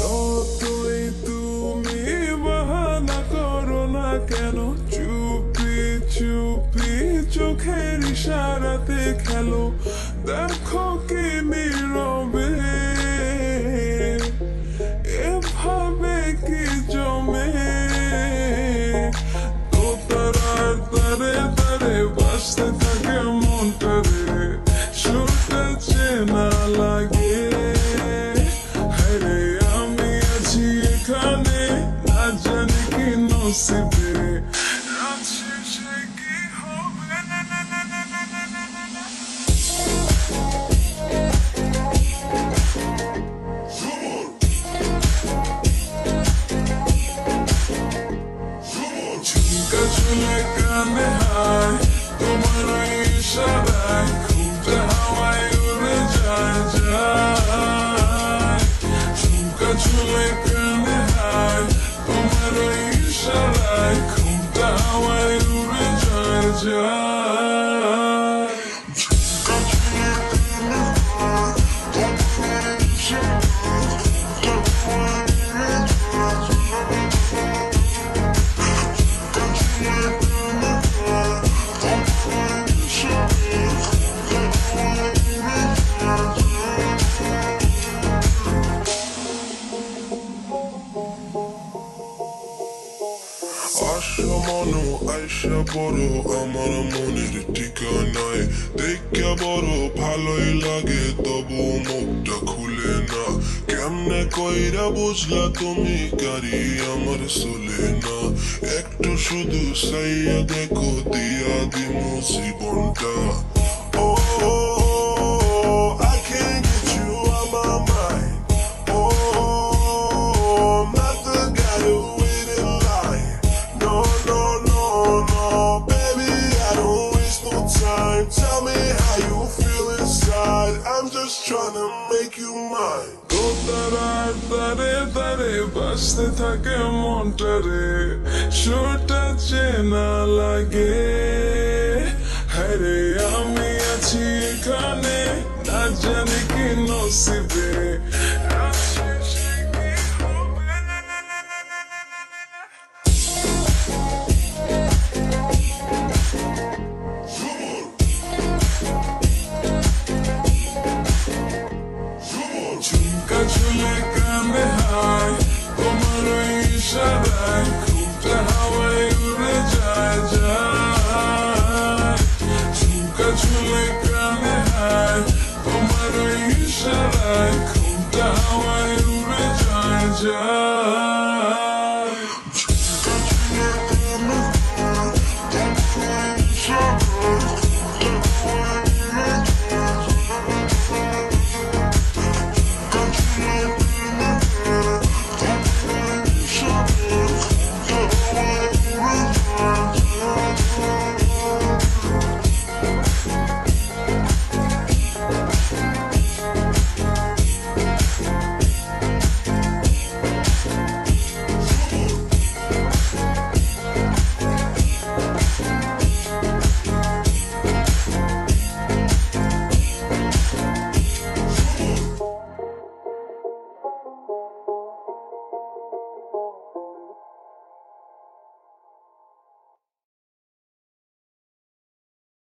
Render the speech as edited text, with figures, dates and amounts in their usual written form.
যতই তুমি বাহানা করো না কেন, চুপি চুপি চোখের ইশারাতে খেলো। দেখো কি নীরবে এভাবে কি জমে, তো তারার তারে তারে বাসতে থাকে মনটারে, সুরটা চেনা লাগে। হরে আমি আছি এখানে, না জানি কি নসিবে আছে সে কি হবে। ঝুমকা ঝুলে কানে হায় তোমার ইশারায়, ঘুমটা হাওয়ায় উড়ে যায় যায়। ঝুমকা ঝুলে কানে হায় তোমার ইশারায়, ঘুমটা হাওয়ায় উড়ে যায় যায়। ঝুমকা ঝুলে কানে হায় তোমার ইশারায়, ঘুমটা হাওয়ায় মনো আয়সা বড় আমার মনের ঠিকানায়, দেখা বড় ভালোই লাগে তবু মুখটা খুলে না। কেমনে কইরা বুঝলা তুমি গাড়ি আমার চলে না, একটু শুধু চাইয়া দেখো দিয়া দিমু জীবনটা। I can't get you on my mind. I'm not the guy who wait in line. No, no, no, no, baby, I don't waste no time. Tell me how you feel inside. I'm just trying to make you mine. তো তারার তারে তারে বাসতে থাকে মনটারে, সুরটা চেনা লাগে। হরে আমি আছি এখানে, না জানি কি নসিবে